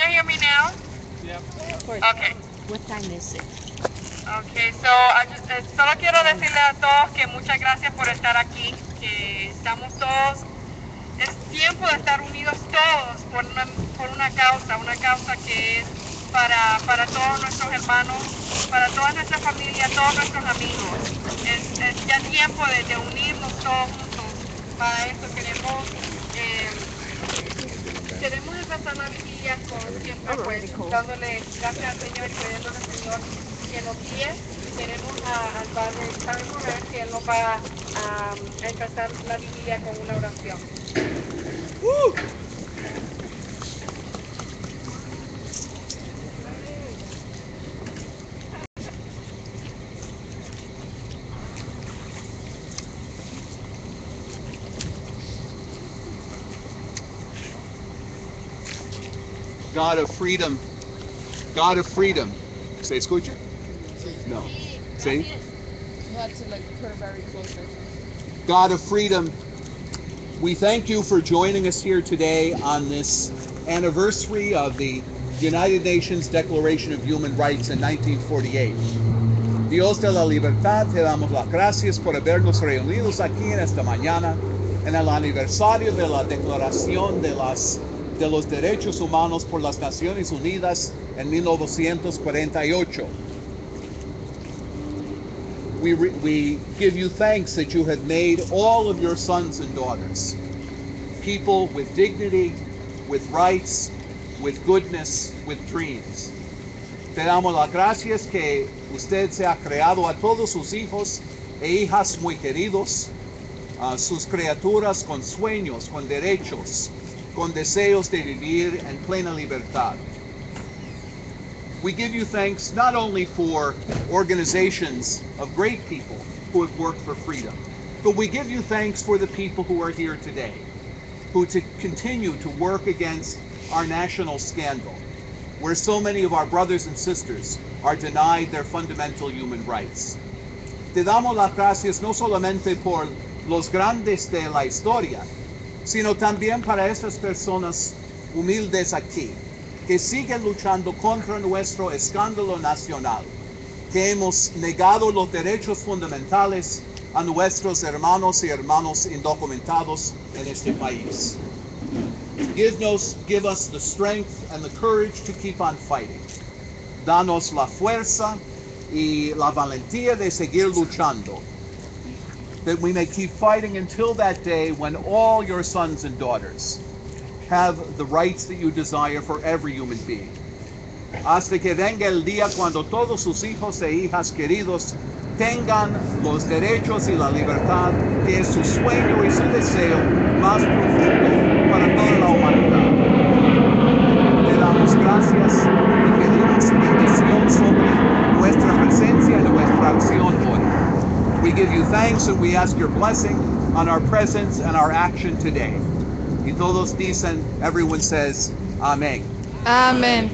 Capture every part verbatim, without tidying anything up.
you hear me now? Yep. Of course. Okay. What time is it? Okay, so I just, eh, solo quiero decirle a todos que muchas gracias por estar aquí, que estamos todos, es tiempo de estar unidos todos por una, por una causa, una causa que es para, para todos nuestros hermanos, para toda nuestra familia, todos nuestros amigos. Es, es ya tiempo de, de unirnos todos juntos. Para eso queremos, eh, queremos empezar la vigilia con siempre pues dándole gracias al Señor y pidiéndole al Señor que nos guíe. Tenemos a, al Padre Charles Moran, que él nos va a, a empezar la vigilia con una oración. Woo! God of freedom, God of freedom. ¿Se escucha? No. ¿Sí? You have to like put it very closer. God of freedom, we thank you for joining us here today on this anniversary of the United Nations Declaration of Human Rights in nineteen forty-eight. Dios de la libertad, te damos las gracias por habernos reunidos aquí en esta mañana en el aniversario de la Declaración de, las, de los Derechos Humanos por las Naciones Unidas en mil novecientos cuarenta y ocho. We, re, we give you thanks that you had made all of your sons and daughters people with dignity, with rights, with goodness, with dreams. Te damos las gracias que usted se ha creado a todos sus hijos e hijas muy queridos, a sus criaturas con sueños, con derechos, con deseos de vivir en plena libertad. We give you thanks not only for organizations of great people who have worked for freedom, but we give you thanks for the people who are here today, who to continue to work against our national scandal, where so many of our brothers and sisters are denied their fundamental human rights. Te damos las gracias no solamente por los grandes de la historia, sino también para estas personas humildes aquí, que siguen luchando contra nuestro escándalo nacional, que hemos negado los derechos fundamentales a nuestros hermanos y hermanos indocumentados en este país. Give us, give us the strength and the courage to keep on fighting. Danos la fuerza y la valentía de seguir luchando, that we may keep fighting until that day when all your sons and daughters have the rights that you desire for every human being. Hasta que venga el día cuando todos sus hijos e hijas queridos tengan los derechos y la libertad que es su sueño y su deseo más profundo para toda la humanidad. Le damos gracias y pedimos bendición sobre nuestra presencia y nuestra acción hoy. We give you thanks and we ask your blessing on our presence and our action today. Y todos dicen, everyone says, Amen. Amen.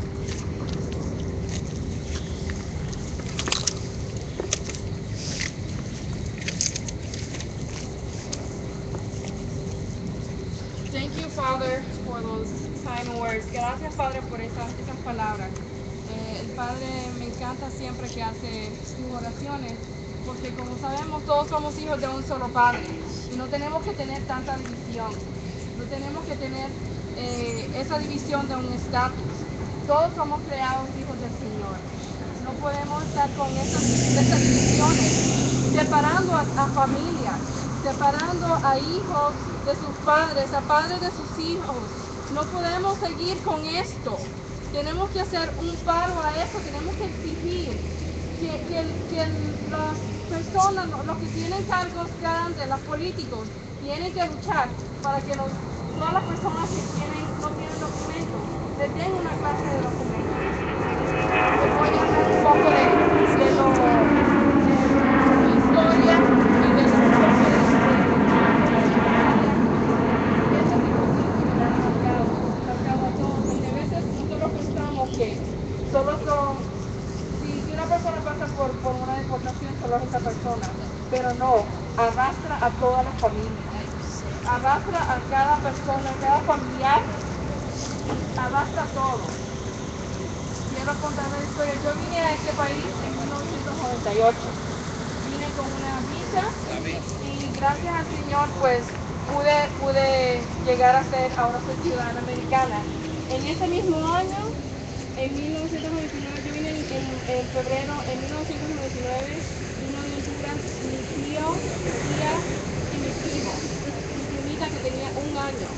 Thank you, Father, for those kind words. Gracias, Padre, por esas, esas palabras. Eh, el Padre me encanta siempre que hace sus oraciones, porque como sabemos, todos somos hijos de un solo Padre y no tenemos que tener tanta división, no tenemos que tener eh, esa división de un estatus. Todos somos creados hijos del Señor. No podemos estar con esas, esas divisiones, separando a, a familias, separando a hijos de sus padres, a padres de sus hijos. No podemos seguir con esto. Tenemos que hacer un paro a eso, tenemos que exigir que, que, que las personas, los que tienen cargos grandes, los políticos, tienen que luchar para que los, todas las personas que tienen, no tienen documentos, les den una clase de documentos. Les voy a hablar un poco de, de, lo, de la historia y de la historia de que solo son, si, si una persona pasa por, por una deportación, solo es esa persona, pero no, arrastra a toda la familia, arrastra a cada persona, a cada familiar abarca todo. Quiero contar la historia. Yo vine a este país en mil novecientos noventa y ocho. Vine con una visa y gracias al Señor pues pude, pude llegar a ser, ahora soy ciudadana americana. En ese mismo año, en mil novecientos noventa y nueve, yo vine en, en, en febrero, en mil novecientos noventa y nueve, vino de Honduras mi tío, mi tía y mi primo. Mi primita que tenía un año.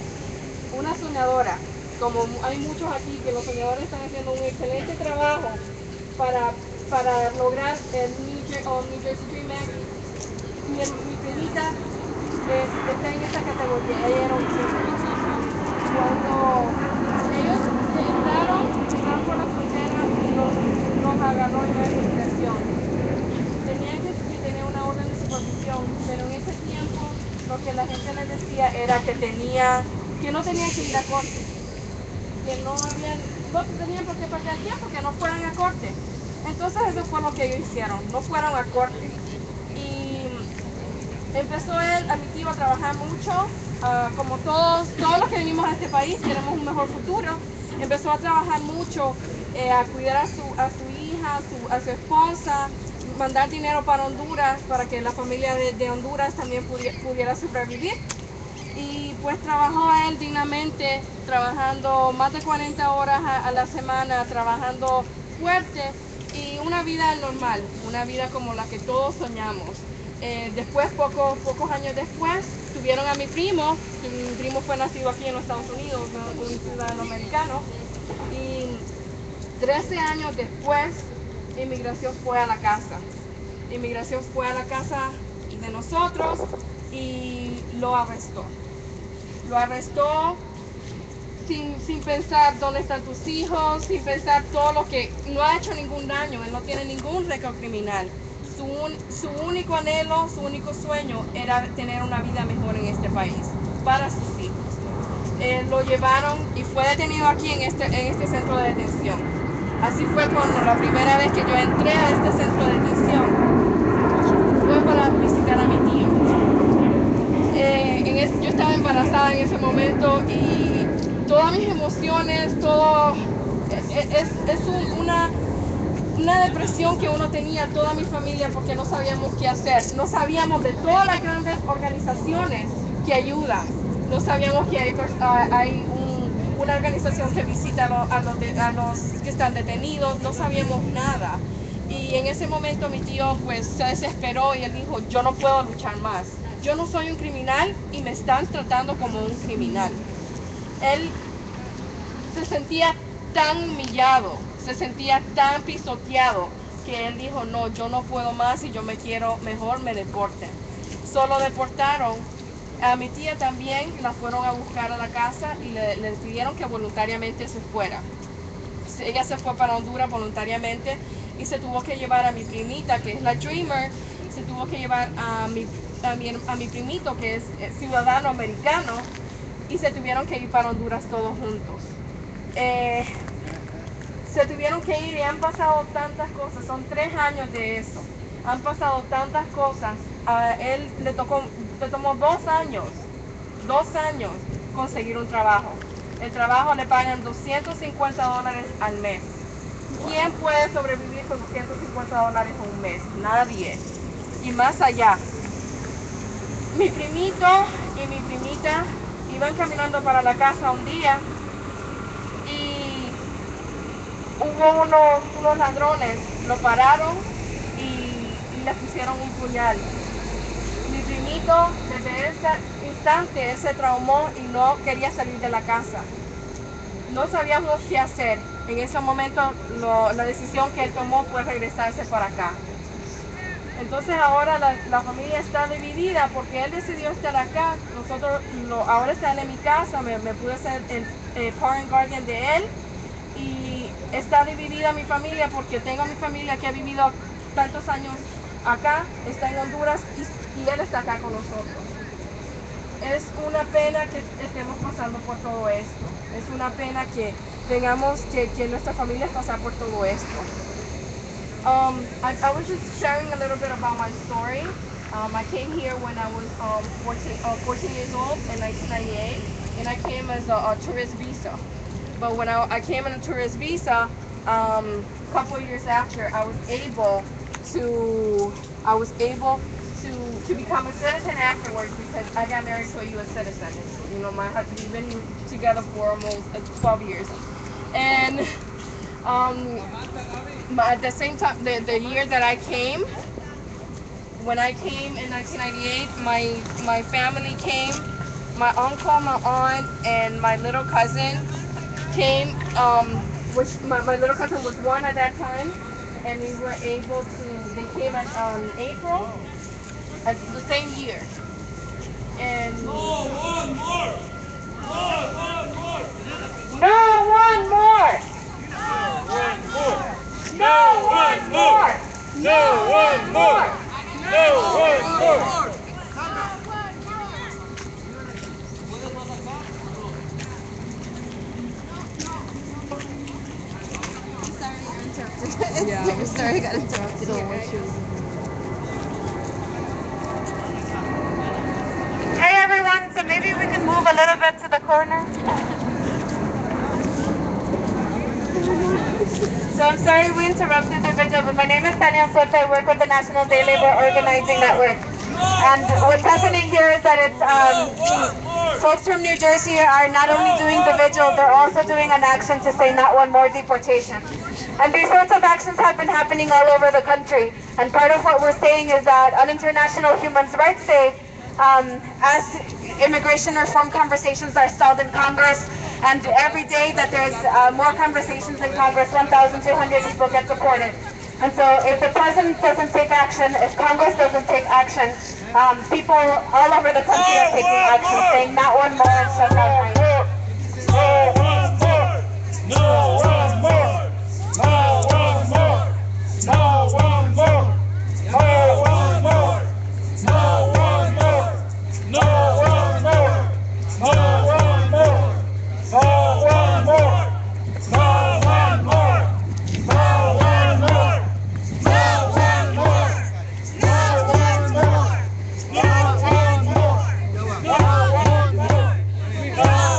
Una soñadora, como hay muchos aquí que los soñadores están haciendo un excelente trabajo para, para lograr el New, Jer oh, New Jersey Dream Act. Mi, mi primita es, está en esa categoría, ella era autismo. Cuando ellos entraron, entraron por la frontera y los, los agarró en la inmigración. Tenían que tener una orden de supervisión, pero en ese tiempo lo que la gente les decía era que tenía que no tenían que ir a corte, que no habían, no tenían por qué perder tiempo, que no fueran a corte. Entonces eso fue lo que ellos hicieron, no fueron a corte. Y empezó él, a mi tío, a trabajar mucho, uh, como todos, todos los que venimos a este país queremos un mejor futuro. Empezó a trabajar mucho, eh, a cuidar a su, a su hija, a su, a su esposa, mandar dinero para Honduras, para que la familia de, de Honduras también pudiera, pudiera sobrevivir. Y pues trabajó él dignamente, trabajando más de cuarenta horas a, a la semana, trabajando fuerte y una vida normal, una vida como la que todos soñamos. Eh, después, poco, pocos años después, tuvieron a mi primo, que mi primo fue nacido aquí en los Estados Unidos, un ciudadano americano, y trece años después, inmigración fue a la casa. Inmigración fue a la casa de nosotros y lo arrestó. Lo arrestó sin, sin pensar dónde están tus hijos, sin pensar todo lo que... No ha hecho ningún daño, él no tiene ningún récord criminal. Su, un, su único anhelo, su único sueño era tener una vida mejor en este país, para sus hijos. Eh, lo llevaron y fue detenido aquí en este, en este centro de detención. Así fue cuando la primera vez que yo entré a este centro de detención fue para visitar a mi tío. Eh, en ese, yo estaba embarazada en ese momento y todas mis emociones, todo es, es, es un, una, una depresión que uno tenía, toda mi familia, porque no sabíamos qué hacer. No sabíamos de todas las grandes organizaciones que ayudan. No sabíamos que hay, hay un, una organización que visita a los, a, los de, a los que están detenidos. No sabíamos nada. Y en ese momento mi tío pues se desesperó y él dijo, yo no puedo luchar más. Yo no soy un criminal y me están tratando como un criminal. Él se sentía tan humillado, se sentía tan pisoteado que él dijo, no, yo no puedo más y yo me quiero, mejor me deporten. Solo deportaron. A mi tía también la fueron a buscar a la casa y le, le pidieron que voluntariamente se fuera. Ella se fue para Honduras voluntariamente y se tuvo que llevar a mi primita, que es la Dreamer, se tuvo que llevar a mi, a mi, a mi primito, que es ciudadano americano, y se tuvieron que ir para Honduras todos juntos. Eh, se tuvieron que ir y han pasado tantas cosas, son tres años de eso, han pasado tantas cosas. A él le, tocó, le tomó dos años, dos años conseguir un trabajo. El trabajo le pagan doscientos cincuenta dólares al mes. ¿Quién puede sobrevivir con doscientos cincuenta dólares un mes? Nadie. Y más allá. Mi primito y mi primita iban caminando para la casa un día y hubo unos, unos ladrones, lo pararon y, y le pusieron un puñal. Mi primito desde ese instante él se traumó y no quería salir de la casa. No sabíamos qué hacer. En ese momento lo, la decisión que él tomó fue regresarse para acá. Entonces ahora la, la familia está dividida porque él decidió estar acá. Nosotros lo, ahora está él en mi casa, me, me pude ser el eh, parent guardian de él y está dividida mi familia porque tengo a mi familia que ha vivido tantos años acá, está en Honduras y, y él está acá con nosotros. Es una pena que estemos pasando por todo esto. Es una pena que tengamos que, que nuestra familia pasar por todo esto. Um, I, I was just sharing a little bit about my story. Um, I came here when I was um, fourteen, uh, fourteen years old in nineteen ninety-eight, and I came as a, a tourist visa. But when I, I came on a tourist visa, um, a couple of years after, I was able to I was able to to become a citizen afterwards because I got married to a U S citizen. And, you know, my husband, we've been together for almost uh, twelve years, and um, my, at the same time, the the year that I came. When I came in nineteen ninety-eight, my my family came, my uncle, my aunt, and my little cousin came, um, which my, my little cousin was one at that time, and we were able to, they came in um, April, at the same year. And no one more! No one more! No one more! No one more! No one more! No one more! Yeah, we're sorry I got interrupted here. Hey everyone, so maybe we can move a little bit to the corner. So I'm sorry we interrupted the video, but my name is Tanya Soto. I work with the National Day Labor Organizing Network. And what's happening here is that it's um, folks from New Jersey are not only doing the vigil, they're also doing an action to say not one more deportation. And these sorts of actions have been happening all over the country. And part of what we're saying is that on International Human Rights Day, um, as immigration reform conversations are stalled in Congress, and every day that there's uh, more conversations in Congress, one thousand two hundred people get deported. And so if the president doesn't take action, if Congress doesn't take action, um, people all over the country are taking action, saying not one more and shut down ICE. No one more! No one more! No one more! No one more! No one more! No one more! No one more! No one more! No one more! No one more! No one more! No one more! No one more! No one more! No one more! No one more!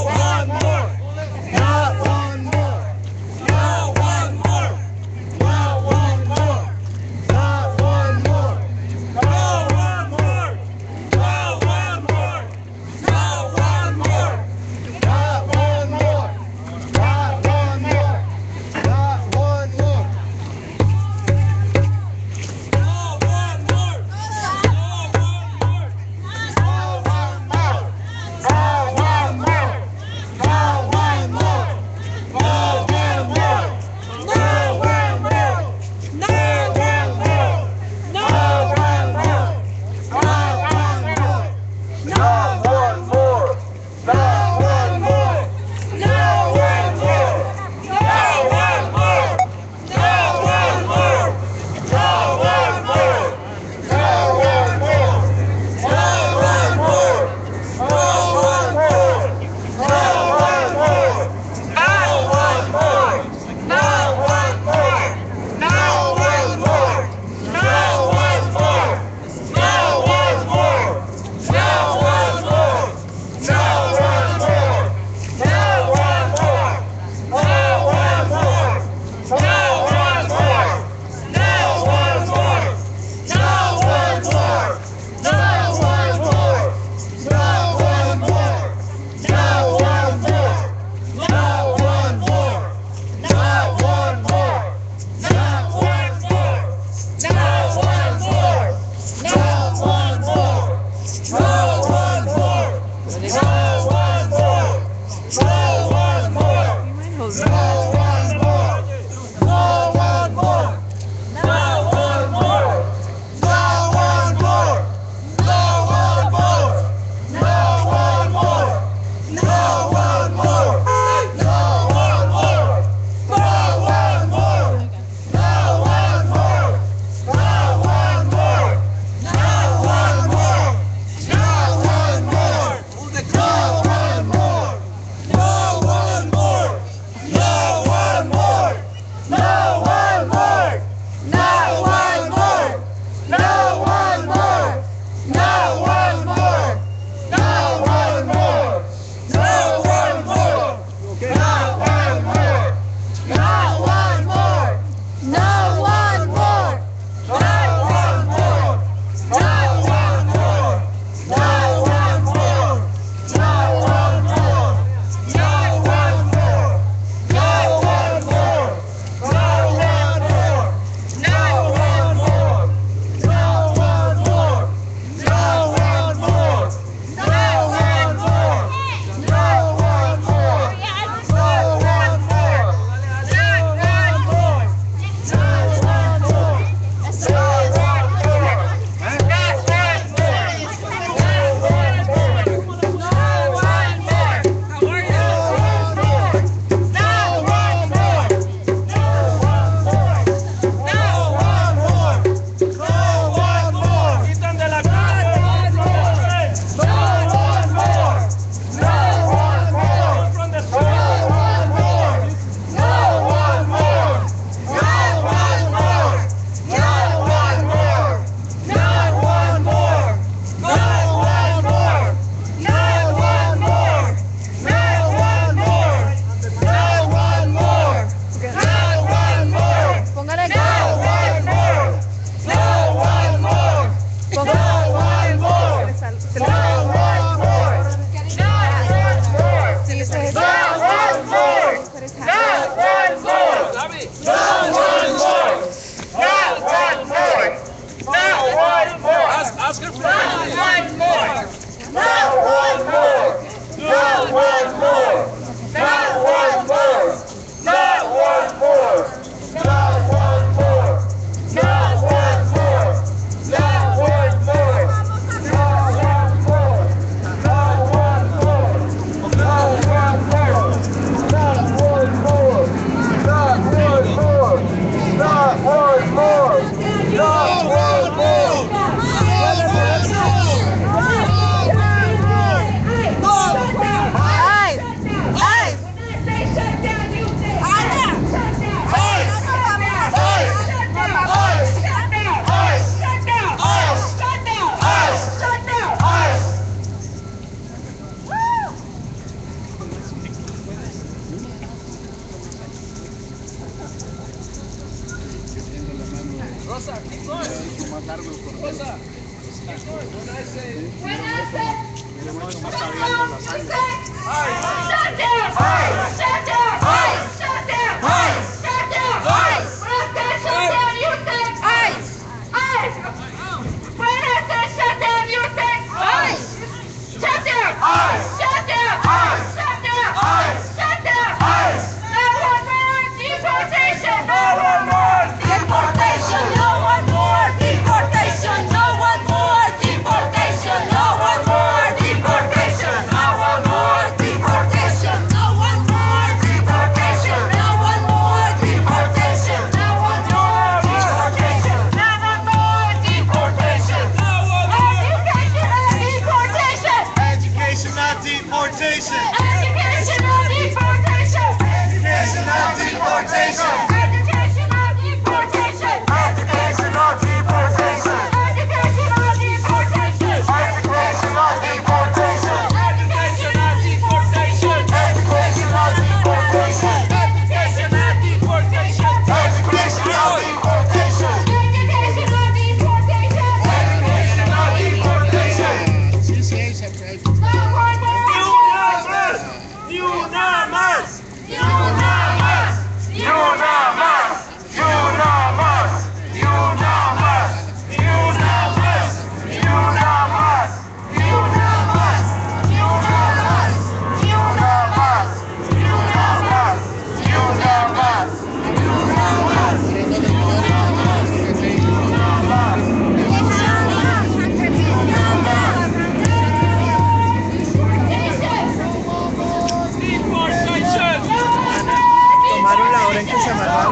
Tomaron la hora en que se amarraron.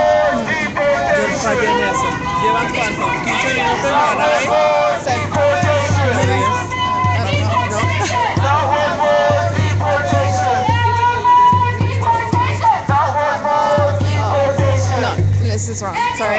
Yo fallé en eso. ¿Llevan cuánto? ¿quince minutos en la nave? No, this is wrong. Sorry.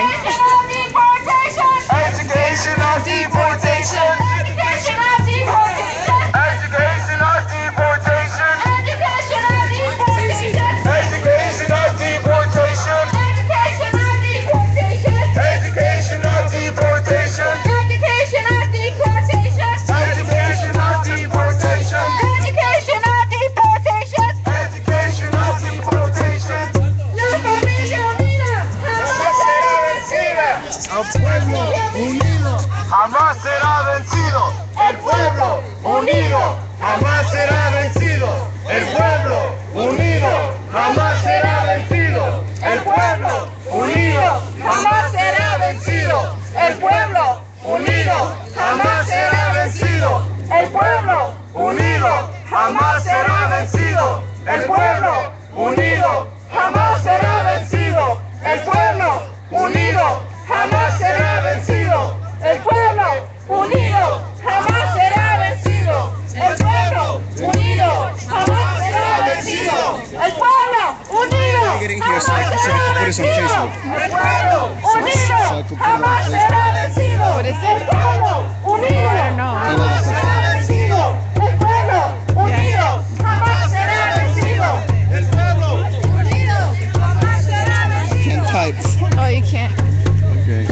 Educational deportation. Educational deportation. Educational deportation. Educational deportation. Educational deportation. Educational deportation. Educational deportation. Educational deportation. Educational deportation. Educational deportation. Educational deportation. La familia unida jamás será vencida. Al pueblo unido Jamás será vencido. El pueblo unido jamás será vencido. El pueblo unido jamás será vencido. El pueblo unido jamás será vencido. El pueblo unido jamás será vencido. El pueblo unido jamás será vencido. El pueblo unido jamás será vencido. El pueblo unido jamás será vencido. El pueblo unido jamás será vencido. El pueblo unido jamás será vencido. El pueblo unido jamás será vencido. El pueblo unido jamás será vencido. What is El it? pueblo unido I don't know. jamás será vencido. El pueblo unido jamás será vencido. El pueblo unido jamás será vencido. Can't type. Oh, you can't. Okay.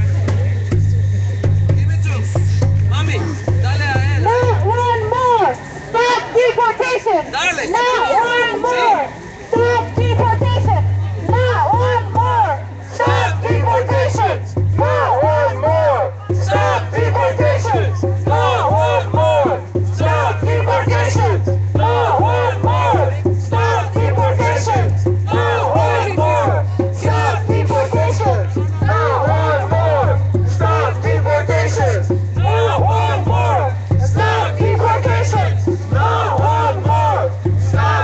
Not one more. Stop deportation. Not one more. Stop deportation. Not one more. Stop deportation. Not one more. Stop deportation. Not one more. Stop deportation. Not one more. Stop deportation. Not one more. Stop deportation. Not one more. Stop deportation. Not one more. Stop deportation. Not one more. Stop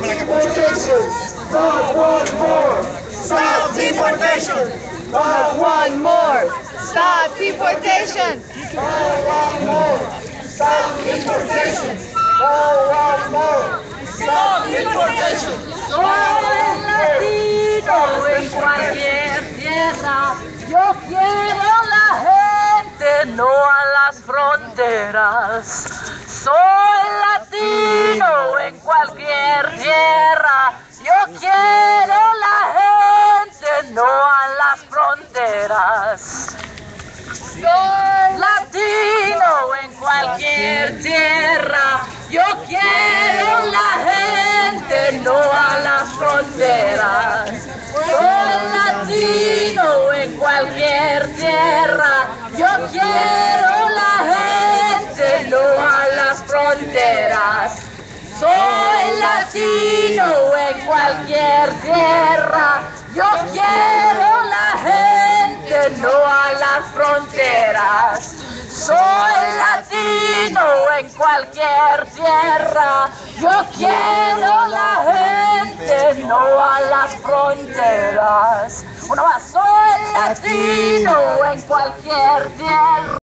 deportation. Not one more. Stop deportation. Not one more. Stop deportation! Not one more. Stop deportation. Not one more. Stop deportation. Soy latino en cualquier tierra. Yo quiero la gente, no a las fronteras. Soy latino en cualquier tierra. Yo quiero la gente, no a las fronteras. Soy latino en cualquier tierra. Yo quiero la gente, no a las fronteras. Soy latino en cualquier tierra. Yo quiero la gente, no a las fronteras. Soy latino en cualquier tierra. Yo quiero la gente, no a las fronteras. Soy latino en cualquier tierra. Yo quiero la gente, no a las fronteras. Una más, soy latino en cualquier tierra.